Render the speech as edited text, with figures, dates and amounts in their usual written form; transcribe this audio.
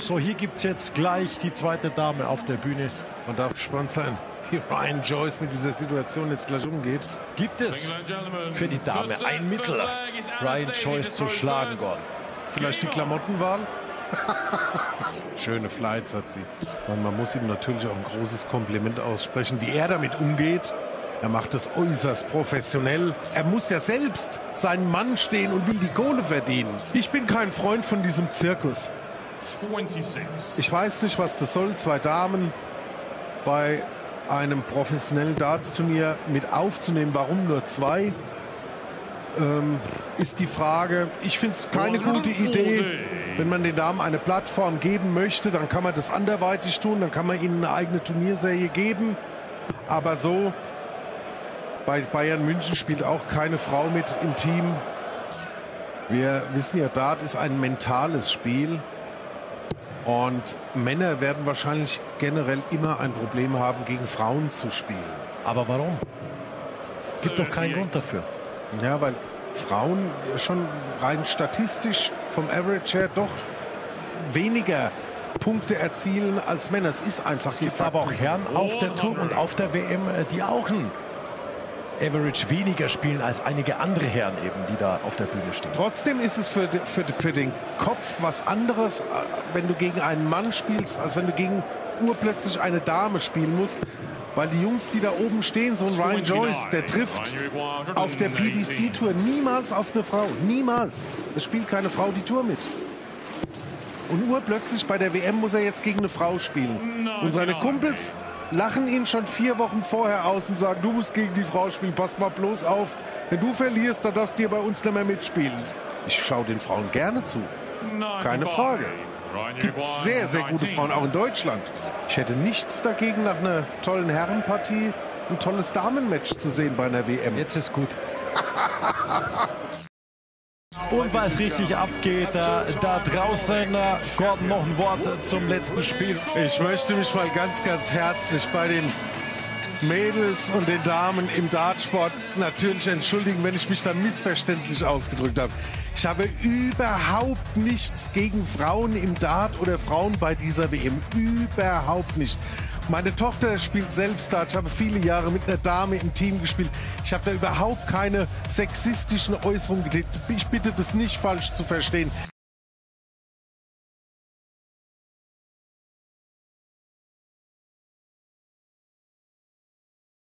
So, hier gibt es jetzt gleich die zweite Dame auf der Bühne. Man darf gespannt sein, wie Ryan Joyce mit dieser Situation jetzt gleich umgeht. Gibt es für die Dame ein Mittel, Ryan Joyce zu schlagen, Gordon? Vielleicht die Klamottenwahl? Schöne Flights hat sie. Und man muss ihm natürlich auch ein großes Kompliment aussprechen, wie er damit umgeht. Er macht es äußerst professionell. Er muss ja selbst seinen Mann stehen und will die Kohle verdienen. Ich bin kein Freund von diesem Zirkus. 26. Ich weiß nicht, was das soll. Zwei Damen bei einem professionellen Darts-Turnier mit aufzunehmen. Warum nur zwei? Ist die Frage. Ich finde es keine gute Idee. Wenn man den Damen eine Plattform geben möchte, dann kann man das anderweitig tun. Dann kann man ihnen eine eigene Turnierserie geben. Aber so, bei Bayern München spielt auch keine Frau mit im Team. Wir wissen ja, Dart ist ein mentales Spiel. Und Männer werden wahrscheinlich generell immer ein Problem haben, gegen Frauen zu spielen. Aber warum? Gibt doch keinen Grund dafür. Ja, weil Frauen schon rein statistisch vom Average her doch weniger Punkte erzielen als Männer. Es ist einfach Es gibt aber auch Herren auf der Tour und auf der WM, die auch ein Average weniger spielen als einige andere Herren eben, die da auf der Bühne stehen. Trotzdem ist es für den Kopf was anderes, wenn du gegen einen Mann spielst, als wenn du gegen urplötzlich eine Dame spielen musst. Weil die Jungs, die da oben stehen, so ein Ryan Joyce, der trifft auf der PDC-Tour niemals auf eine Frau. Niemals. Es spielt keine Frau die Tour mit. Und urplötzlich bei der WM muss er jetzt gegen eine Frau spielen. Und seine Kumpels lachen ihn schon 4 Wochen vorher aus und sagen, du musst gegen die Frau spielen, pass mal bloß auf. Wenn du verlierst, dann darfst du bei uns nicht mehr mitspielen. Ich schaue den Frauen gerne zu. Keine Frage. Es gibt sehr, sehr gute Frauen, auch in Deutschland. Ich hätte nichts dagegen, nach einer tollen Herrenpartie ein tolles Damenmatch zu sehen bei einer WM. Jetzt ist gut. Und weil es richtig abgeht, da draußen, Gordon, noch ein Wort zum letzten Spiel. Ich möchte mich mal ganz, ganz herzlich bei den Mädels und den Damen im Dartsport natürlich entschuldigen, wenn ich mich da missverständlich ausgedrückt habe. Ich habe überhaupt nichts gegen Frauen im Dart oder Frauen bei dieser WM. Überhaupt nicht. Meine Tochter spielt selbst Dart. Ich habe viele Jahre mit einer Dame im Team gespielt. Ich habe da überhaupt keine sexistischen Äußerungen getätigt. Ich bitte das nicht falsch zu verstehen.